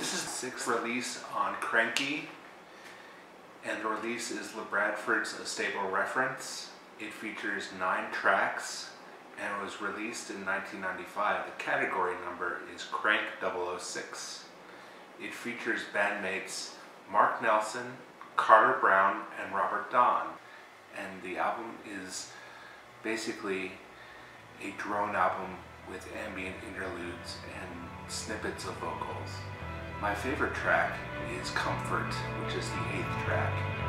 This is the sixth release on Kranky, and the release is Labradford's A Stable Reference. It features 9 tracks and was released in 1995. The category number is Crank 006. It features bandmates Mark Nelson, Carter Brown, and Robert Don. And the album is basically a drone album with ambient interludes and snippets of vocals. My favorite track is Comfort, which is the 8th track.